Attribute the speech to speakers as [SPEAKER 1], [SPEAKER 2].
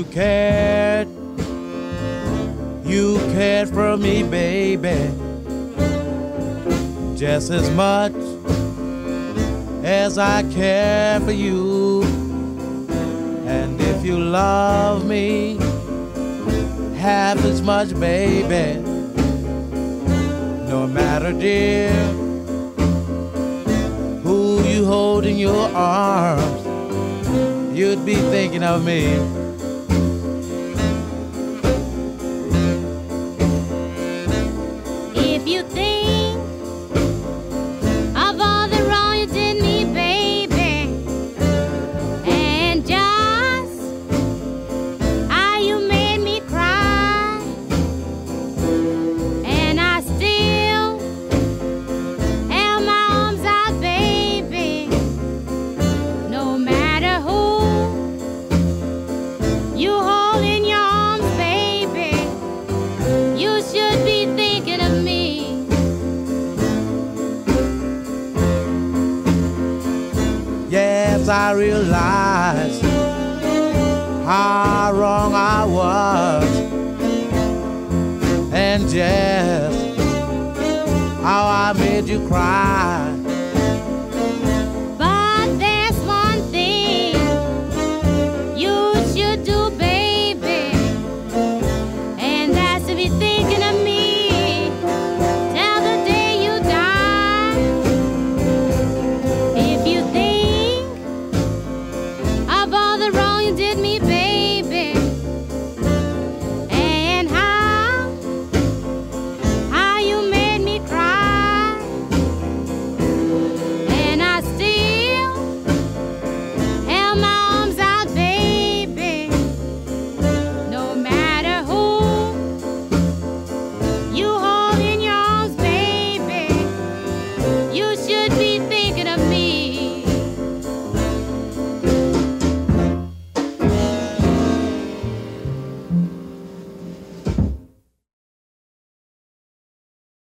[SPEAKER 1] you cared for me, baby, just as much as I care for you. And if you love me half as much, baby, no matter, dear, who you hold in your arms, you'd be thinking of me.
[SPEAKER 2] If you think of all the wrong you did me, baby, and just how you made me cry, and I still held my arms out, baby, no matter who you hold in your arms, baby, you should be thinking of me.
[SPEAKER 1] Yes, I realize how wrong I was, and just how I made you cry.